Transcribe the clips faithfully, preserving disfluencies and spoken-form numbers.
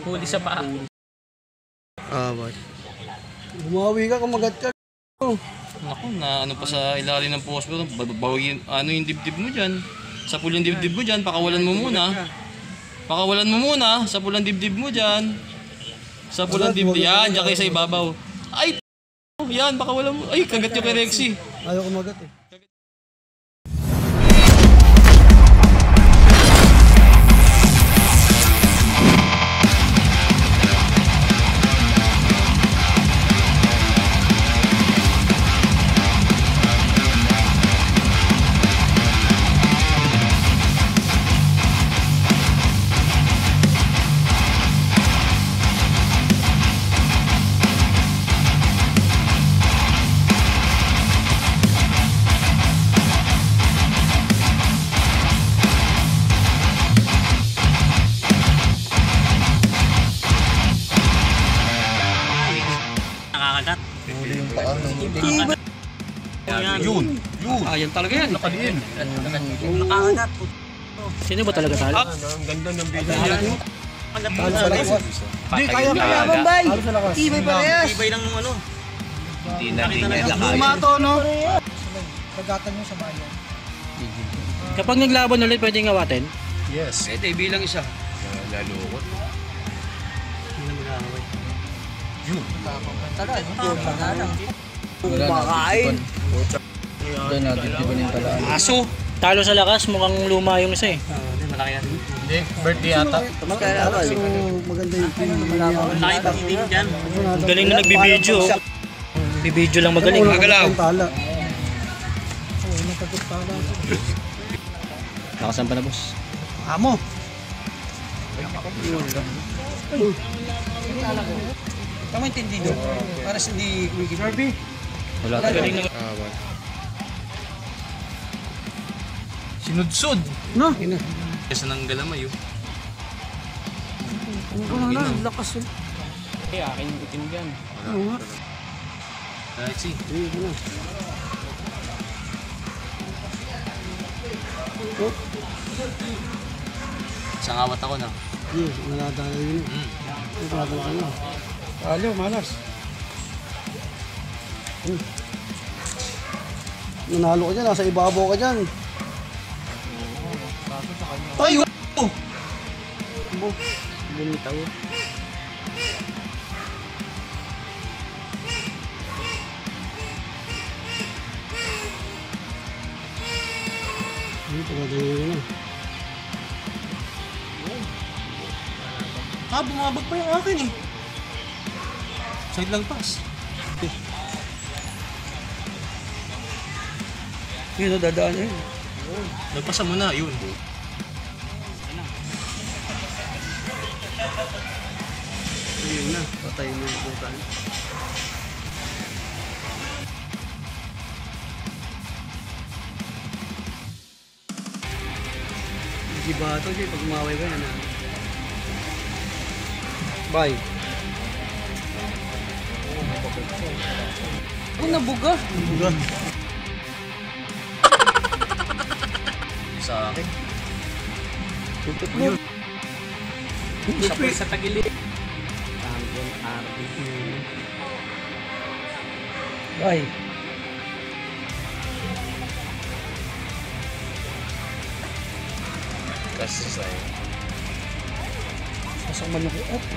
Huli sa paa. Ah, ba't? Bumawi ka, kumagat ka. Naku, na ano pa sa ilalim ng post mo, babawin, ano yung dibdib mo dyan? Sa pulang dibdib mo dyan, pakawalan mo muna. Pakawalan mo muna, sa pulang dibdib mo dyan. Sa pulang dibdib, yan, dyan kayo sa ibabaw. Ay, yan, pakawalan mo. Ay, kagat yung kay Rexy. Ayaw kumagat eh. Nakakagat. Yun, yun. Ah, yan talaga yan. Nakadiin. Nakakagat. Sino ba talaga talo? Ang ganda ng video. Talo sa lakas. Hindi, kaya kaya. Bambay! Talo sa lakas. Tibay parehas. Tibay lang nung ano. Hindi na din yan. Luma to, no? Pagkatan nyo sa bayan. Kapag naglaban ulit, pwedeng awatin? Yes. Pwede, bilang isa. Lalukot. Yun. Kumakain. Doon na, dibdiban yung talaan. Aso. Talo sa lakas, mukhang luma yung isa eh. Hindi, malaki yan. Hindi, birthday yata. Maganda yung team. Malaki pa team dyan. Galing na nagbibideo. Bibideo lang magaling. Magalaw. Tala. Nakasan pa na, boss. Amo. Tama intindido. Para sa hindi kumikita. Wala Galing na. Sinudsod. No? Kesa ng galamay yun. Ano na, lakas yun. Eh, akin yung itim dyan. Oo nga. Rexy. Ayun na. Isang awat ako na. Yes, naladala yun. Mm. Ito natin kayo. Talo, malas. Hmm. Nanalo ka dyan, nasa ibabaw ka dyan. Ay! Bo, bumitaw. Ito natin yun na. Ah, bumabag pa yung akin eh. Side lang pass. Yun o, dadaan yun. Nagpasa mo na, yun. Ayun na, patay mo yung bukan. Hindi ba ito, pag umaway ka yan. Bye. Oh, nabuga. Buga. Sa akin. Tutok mo. Sa sa tagilid. Champion R B. Bye. Kasi sa'yo. Pasang man ako. Oh,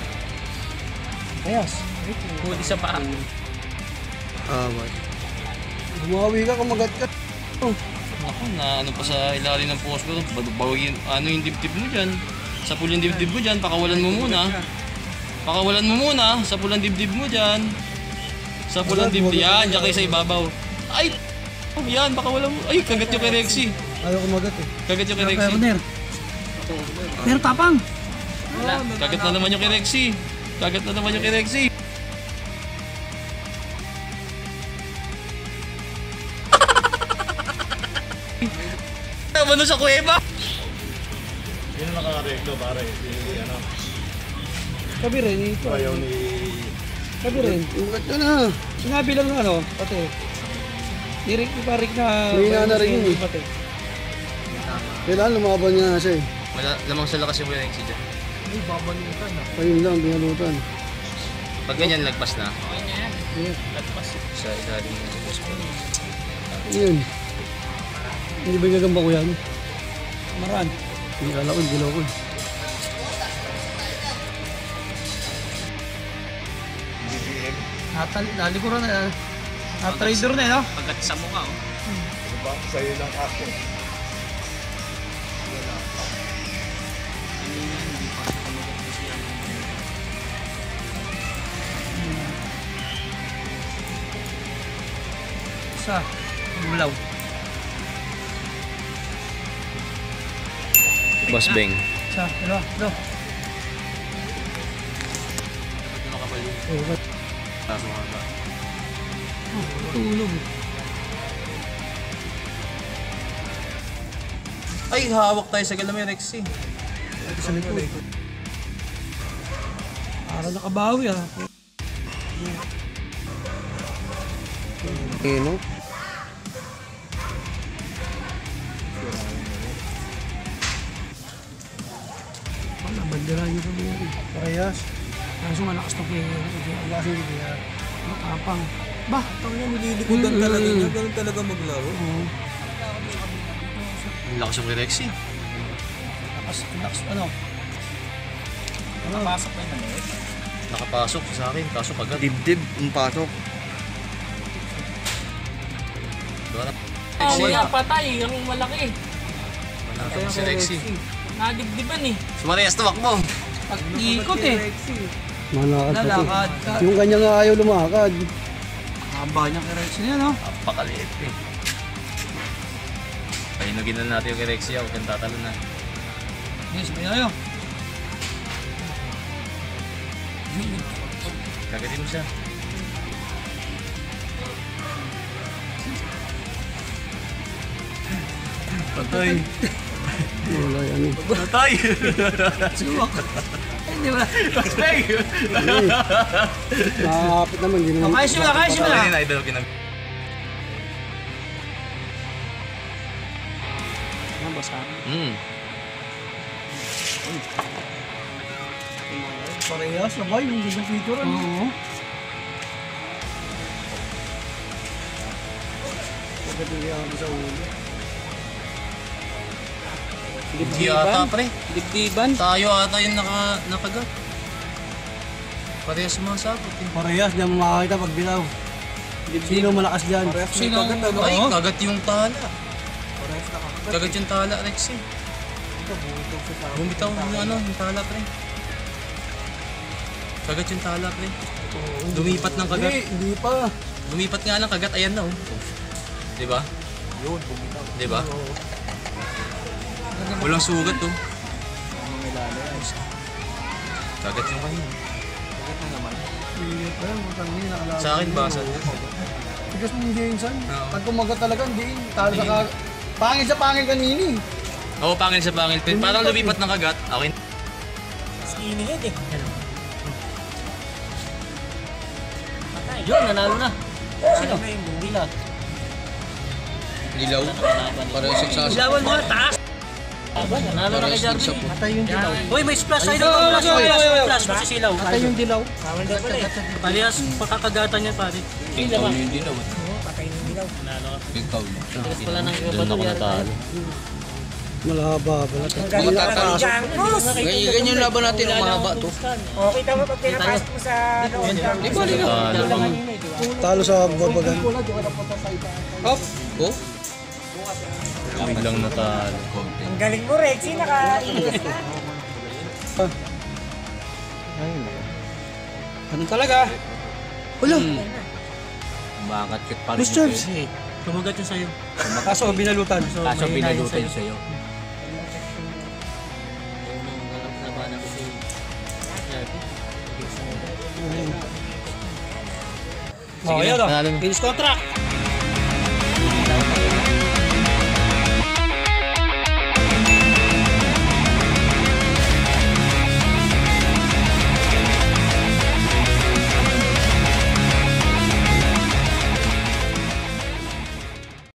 ayas. Huli sa paa. Ah, ba't? Bumawi ka, kumagat ka. Naku, na ano pa sa ilalim ng post mo, babawin, ano yung dibdib mo dyan? Sa pulang dibdib mo dyan, pakawalan mo muna. Pakawalan mo muna, sa pulang dibdib mo dyan. Sa pulang dibdib, yan, dyan kayo sa ibabaw. Ay! Yan, pakawalan mo. Ay, kagat yung kay Rexy. Ayaw kumagat eh. Kagat yung kay Rexy. Pero tapang. Kagat na naman yung kay Rexy. Kagat na naman yung kay Rexy. Ano sa kuweba? Yun ang nakakareglo, pare. Hindi, ano, Sabi rin, ito. ayaw ni... Sabi rin. Kumagat ka na. Sinabi lang na ano, pati. Nirik ni parik na... May na rin yun eh. Pati. Kailangan lumaban niya na siya eh. Wala, lamang sa lakas yung kay Rexy dyan. Ayun lang, binalutan. Pag ganyan, lagpas na. Yeah. Lagpas. Sa ilalim ng post po. Yun. Hindi ba gagamba ko yan? Maran. Hindi kala ko, dilaw ko. Natal, nalikuran na. Na-trader na eh, no? Pagkat sa mukha, oh. Diba? Sa'yo lang ako. Isa. Bulaw. Boss Beng. Isa. Dalawa. Dalawa. Oh, ba't? Oh, tulog. Ay, hawak tayo sa galamay, Rexy. Ito sa likod. Para nakabawi ah. Eh, no? Wala, bandera nyo sa mga rin. Parehas. Kaso malakas to kaya. Malakas yung kaya. Matapang. Bah, Ang yan, nililikodan talaga niya. Ganun talaga maglaro. oo. Ang lakas yung kay Rexy. Lakas, lakas, ano? Nakapasok pa yun. Nakapasok sa akin, kaso kagad. Dibdib, ang pasok. Diba na? Ah, Rexy. wala, patay. Ang malaki. Manatap si Rexy. Nadibdiban eh. Sumarehas, tumakbo. Pag-ikot eh. Malakad pa to. Lalakad ka. Yung kanya nga ayaw lumakad. Haba niya kay Rex niya, no? Napakaliit eh. Pahinugin na natin yung kay Rexy, huwag kang tatalo na. Yes, sabay tayo. Kagatin mo siya. Patay. Wala yan eh. Patay! Suwak. Hindi ba? Nakakapit naman, hindi naman. Kaya siya na, kaya siya na. Kanina idol kinag... Hmm. Parehas, sabay. Hindi yung picture, ano? Oo. Pagkatili ako sa ulo. Hindi ata pre. Dibdiban? Tayo ata yung naka, nakagat. Parehas sumasabot eh. Parehas, di mo makakita pag bilaw. Sino malakas dyan? Sino? Ay, kagat yung tala. Kagat yung tala, Rexy. Bumitaw yung ano, yung tala, pre. Kagat yung tala, pre. Lumipat ng kagat. Hindi, hindi pa. Lumipat nga ng kagat, ayan na oh. Diba? Yun, bumitaw. Diba? Walang sugat oh. Kagat yung kanya. Hindi pa, matang hindi nakalaban. Sa akin, basa. Tigas mo yung Jameson. Oo. Pag kumagat talaga, hindi. Talo sa kag... Pangil sa pangil kanini. Oo, pangil sa pangil. Parang lumipat ng kagat. Okay. Skinny head eh. Patay. Yun, nanalo na. Sino? Dila. Dilaw. Parang success. Ilawan mo, taas. Nanalo na kay Jarvin. Patay yung dilaw. Uy, may splash tayo Ay, dito. ay, Flash, ay, ay, flash, ay, ay. flash, masisilaw. Patay yung dilaw. Tawal daw pala eh. Parehas, pagkakagatan niya pare. Hindi naman. Yung dilaw. Patay yung dilaw. Nanalo ka. Big foul. Tigas pala ng kabato. Malahaba. Mga tatalo. Ganyan, ganyan yung laban natin ang mahaba to. O, kita mo pag pinapasok mo sa loob. Di ba Talo sa babagan. Off. Oh. Biglang natalo. Ang galing mo, Rexy. Naka-inis ka. Ano talaga? Wala. Bakit kit pa Miss Chubbs. Kumagat yun sa'yo. Kaso binalutan. So, Kaso may pinalutan hinahin sa'yo. Laban ako si Jarvin. Oh, yun o. Panalo na. Finish contract.